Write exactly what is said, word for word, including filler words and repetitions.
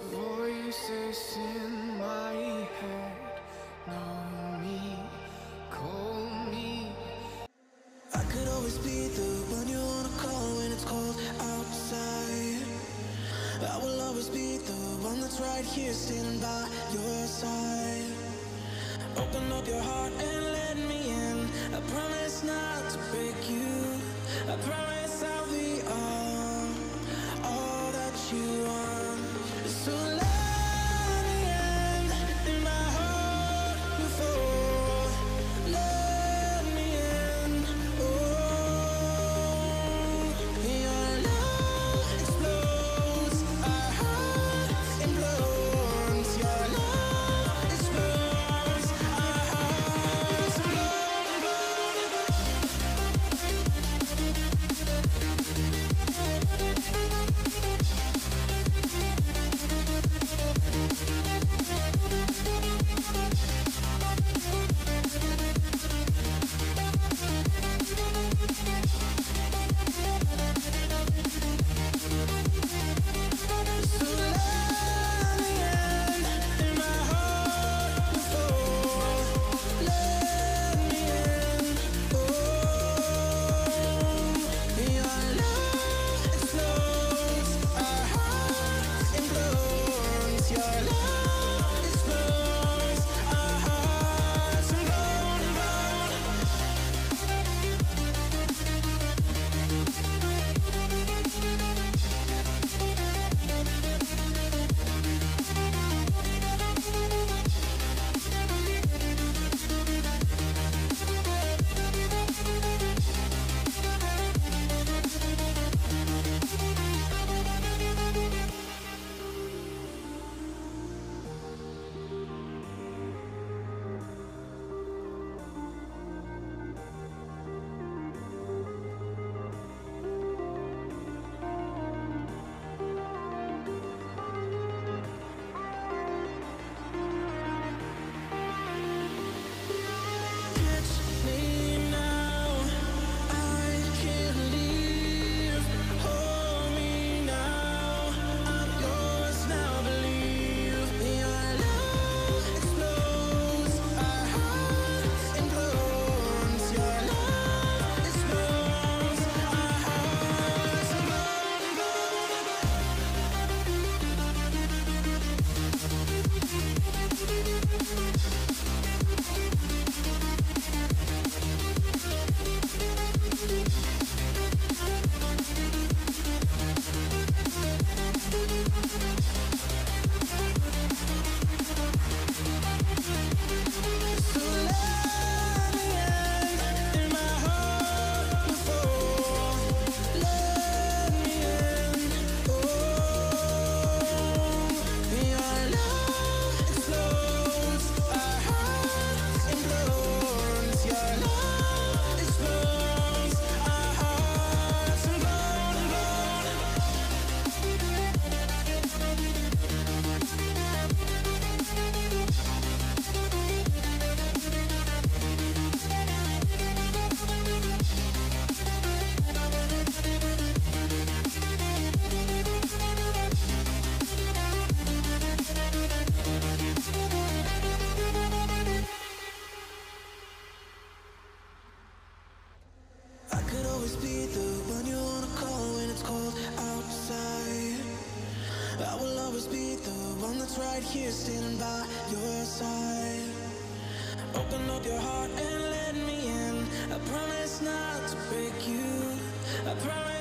Voices in my head, know me, call me. I could always be the one you wanna call when it's cold outside. I will always be the one that's right here standing by your side. Open up your heart and let me in. I promise not to break you. I promise I'll be all, all that you want. So let me in, in my heart before. Let me in, oh. Your love explodes, our heart implodes. Your love explodes, our hearts implode. So let me in, in my heart before. Let me in, oh. Your love explodes, our hearts implodes. Your love explodes, our hearts implode, implode. Catch me now, I can't leave. Hold me now, I'm yours now. Believe your love explodes, our hearts implodes. Your love explodes, our hearts So let me in, in my heart before. Let me in, oh. Your love explodes, our hearts implodes. Your love explodes, our hearts implode, implode. I could always be the one you wanna call when it's cold outside. I will always be the one that's right here standing by your side. Open up your heart and let me in. I promise not to break you. I promise